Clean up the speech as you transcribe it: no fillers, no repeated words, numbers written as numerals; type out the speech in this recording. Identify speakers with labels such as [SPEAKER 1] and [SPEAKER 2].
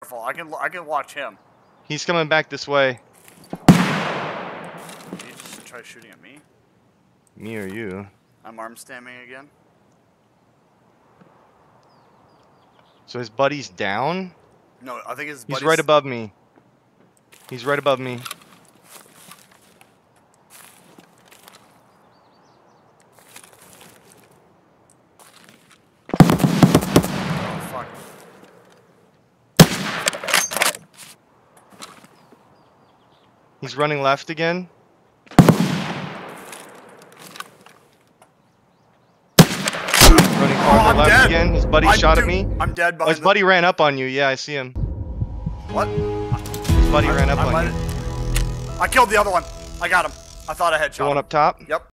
[SPEAKER 1] I can watch him.
[SPEAKER 2] He's coming back this way.
[SPEAKER 1] Did you just try shooting at me?
[SPEAKER 2] Me or you?
[SPEAKER 1] I'm arm stamming again.
[SPEAKER 2] So his buddy's down?
[SPEAKER 1] No, I think his buddy's...
[SPEAKER 2] He's right above me. He's right above me.
[SPEAKER 1] Oh, fuck.
[SPEAKER 2] He's running left again. Running farther left
[SPEAKER 1] dead.
[SPEAKER 2] again. His buddy shot at me.
[SPEAKER 1] I'm dead
[SPEAKER 2] Oh,
[SPEAKER 1] behind
[SPEAKER 2] his buddy ran up on you. Yeah, I see him.
[SPEAKER 1] What?
[SPEAKER 2] His buddy ran up on you.
[SPEAKER 1] I killed the other one. I got him. I thought I had shot
[SPEAKER 2] The one
[SPEAKER 1] him.
[SPEAKER 2] up top?
[SPEAKER 1] Yep.